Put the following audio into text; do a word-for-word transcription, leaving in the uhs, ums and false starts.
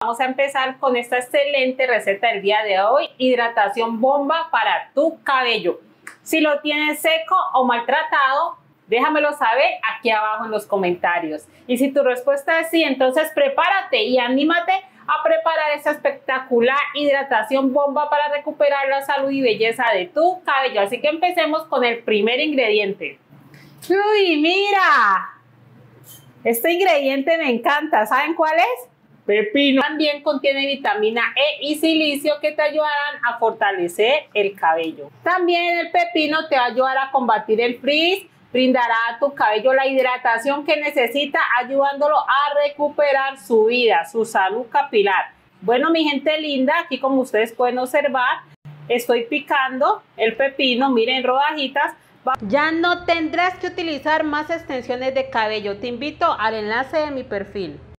Vamos a empezar con esta excelente receta del día de hoy, hidratación bomba para tu cabello. Si lo tienes seco o maltratado, déjamelo saber aquí abajo en los comentarios. Y si tu respuesta es sí, entonces prepárate y anímate a preparar esta espectacular hidratación bomba para recuperar la salud y belleza de tu cabello. Así que empecemos con el primer ingrediente. ¡Uy, mira! Este ingrediente me encanta. ¿Saben cuál es? Pepino. También contiene vitamina E y silicio que te ayudarán a fortalecer el cabello. También el pepino te va a ayudar a combatir el frizz, brindará a tu cabello la hidratación que necesita, ayudándolo a recuperar su vida, su salud capilar. Bueno, mi gente linda, aquí como ustedes pueden observar, estoy picando el pepino, miren, rodajitas. Ya no tendrás que utilizar más extensiones de cabello. Te invito al enlace de mi perfil.